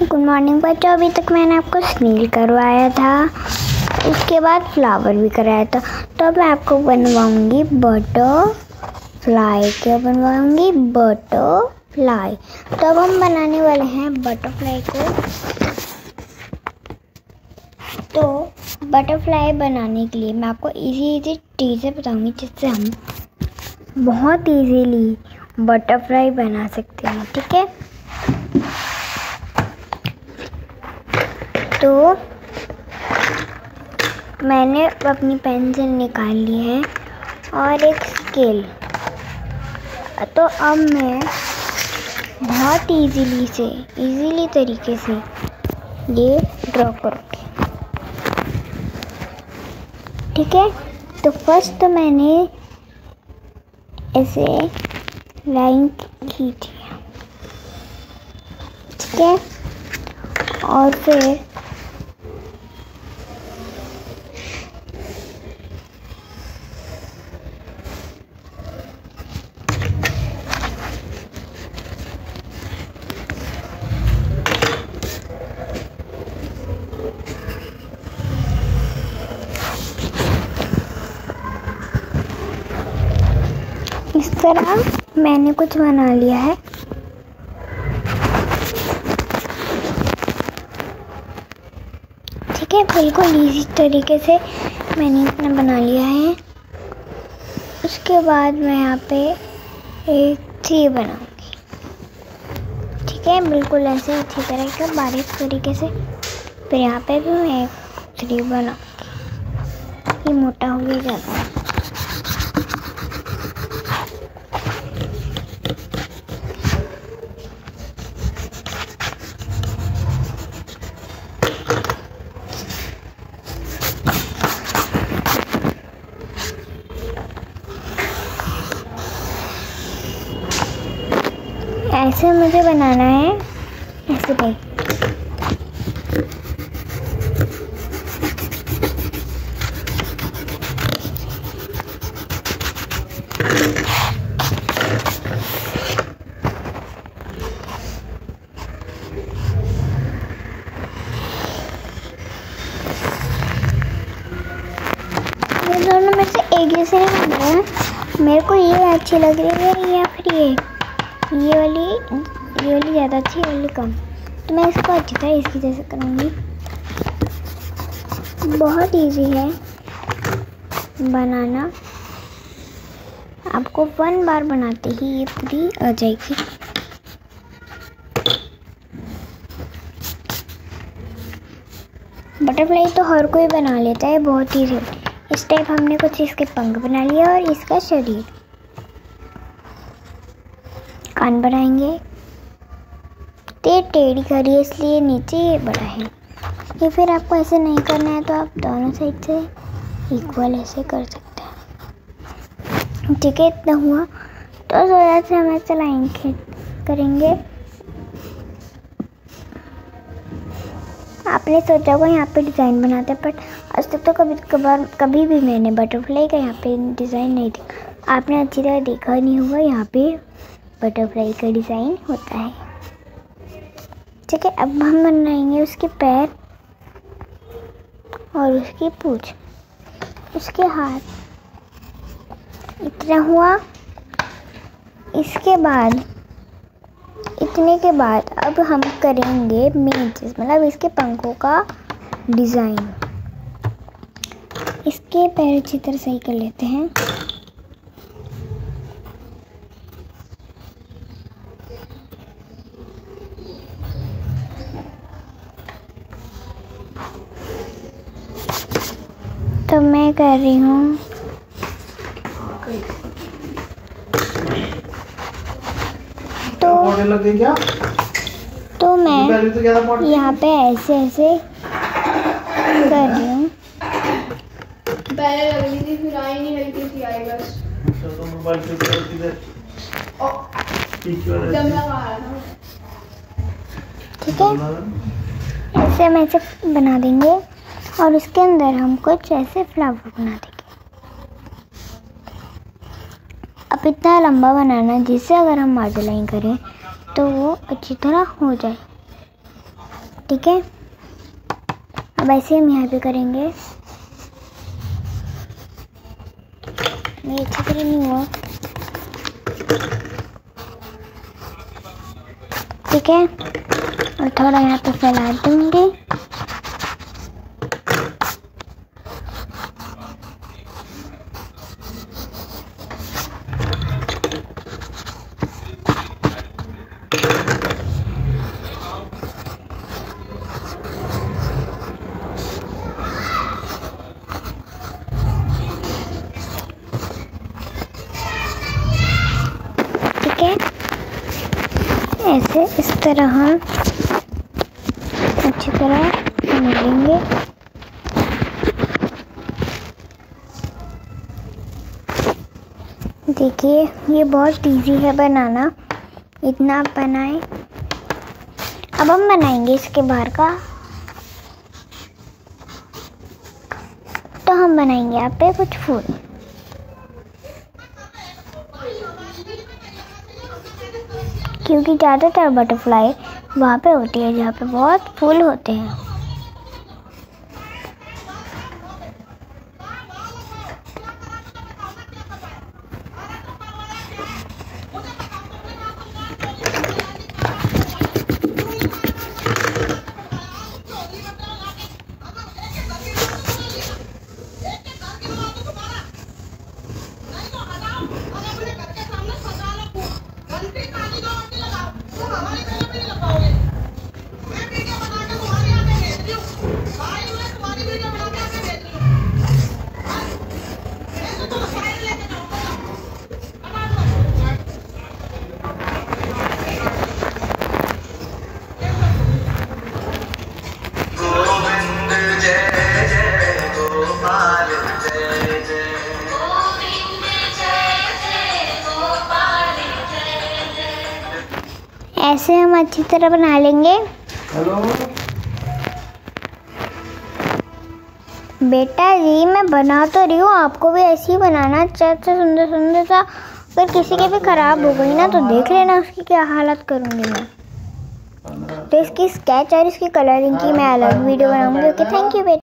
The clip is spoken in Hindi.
गुड मॉर्निंग बच्चों। अभी तक मैंने आपको स्नेल करवाया था, उसके बाद फ्लावर भी कराया था। तो अब मैं आपको बनवाऊंगी बटरफ्लाई। क्या बनवाऊंगी? बटरफ्लाई। तो अब हम बनाने वाले हैं बटरफ्लाई को। तो बटरफ्लाई बनाने के लिए मैं आपको इजी चीज़ें बताऊंगी जिससे हम बहुत इजीली बटरफ्लाई बना सकते हैं। ठीक है, तो मैंने अपनी पेंसिल निकाल ली है और एक स्केल। तो अब मैं बहुत इजीली तरीके से ये ड्रॉ करूँगी। ठीक है, तो फर्स्ट तो मैंने ऐसे लाइन खींची है। ठीक है, और फिर इस तरह मैंने कुछ बना लिया है। ठीक है, बिल्कुल इजी तरीके से मैंने इतना बना लिया है। उसके बाद मैं यहाँ पे एक ट्री बनाऊंगी। ठीक है, बिल्कुल ऐसे अच्छी तरह का बारीक तरीके से। फिर यहाँ पे भी मैं एक ट्री बनाऊंगी। ये मोटा हो गया ज़्यादा। ऐसे मुझे बनाना है, ऐसे नहीं। ये दोनों में से एक जैसे नहीं बन रहा है। मेरे को ये अच्छी लग रही है या फिर ये वाली ज़्यादा अच्छी, ये वाली कम। तो मैं इसको अच्छी तरह इसकी जैसे करूँगी। बहुत इजी है बनाना। आपको 1 बार बनाते ही ये पूरी आ जाएगी। बटरफ्लाई तो हर कोई बना लेता है, बहुत इजी। इस टाइप हमने कुछ इसके पंख बना लिया और इसका शरीर। कान बनाएंगे। टेढ़ी करिए, इसलिए नीचे ये बड़ा है। ये फिर आपको ऐसे नहीं करना है तो आप दोनों साइड से इक्वल ऐसे कर सकते हैं। ठीक है, इतना हुआ। तो थोड़ा सा हम ऐसे लाइन करेंगे। आपने सोचा होगा यहाँ पे डिज़ाइन बनाते हैं, बट आज तक तो कभी भी मैंने बटरफ्लाई का यहाँ पे डिज़ाइन नहीं देखा। आपने अच्छी तरह देखा नहीं होगा, यहाँ पे बटरफ्लाई का डिज़ाइन होता है। ठीक है, अब हम बनाएंगे उसके पैर और उसकी पूंछ, उसके हाथ। इतना हुआ। इसके बाद इतने के बाद अब हम करेंगे मेन चीज़, मतलब इसके पंखों का डिज़ाइन। इसके पैर अच्छी तरह सही कर लेते हैं। तो मैं कर रही हूँ तो मैं यहाँ पे ऐसे कर रही हूँ। पहले लग रही थी, फिर आई नहीं, हल्की सी आई बस। ठीक है, ऐसे हम ऐसे बना देंगे और उसके अंदर हम कुछ ऐसे फ्लावर बना देंगे। अब इतना लंबा बनाना जिससे अगर हम मार्जिन लाइन करें तो वो अच्छी तरह हो जाए। ठीक है, अब ऐसे हम यहाँ पे करेंगे। नहीं, अच्छी तरह नहीं हुआ। ठीक है, और थोड़ा यहाँ पे फैला दूंगी। ठीक है, ऐसे इस तरह हम अच्छी तरह मिलेंगे। देखिए ये बहुत इजी है बनाना, इतना आप बनाएं। अब हम बनाएंगे इसके बाहर का, तो हम बनाएंगे यहाँ पे कुछ फूल। क्योंकि ज़्यादातर बटरफ्लाई वहाँ पे होती है जहाँ पे बहुत फूल होते हैं। ऐसे हम अच्छी तरह बना लेंगे। हेलो बेटा जी, मैं बना तो रही हूँ, आपको भी ऐसे ही बनाना, अच्छा सुंदर सुंदर सा। अगर किसी के भी खराब हो गई ना तो देख लेना उसकी क्या हालत करूँगी मैं। तो इसकी स्केच और इसकी कलरिंग की मैं अलग वीडियो बनाऊंगी। ओके, थैंक यू बेटा।